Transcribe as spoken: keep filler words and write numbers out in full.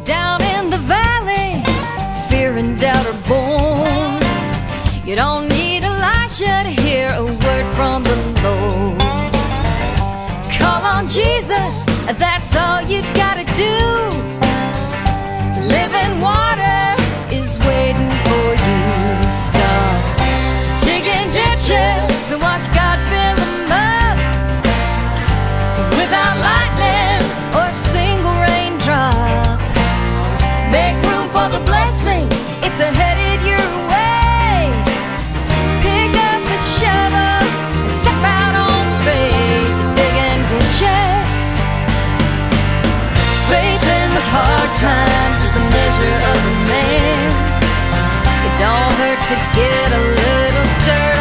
down in the valley, fear and doubt are born. You don't need Elisha to hear a word from the Lord. Call on Jesus, that's all you gotta do. Living water is waiting for you. Start digging ditches and watch God fill them up. Without lightning or a single raindrop, make room for the blessing, it's headed your way. Pick up a shovel and step out on faith, digging ditches. Faith in the hard times is the measure of a man. It don't hurt to get a little dirty.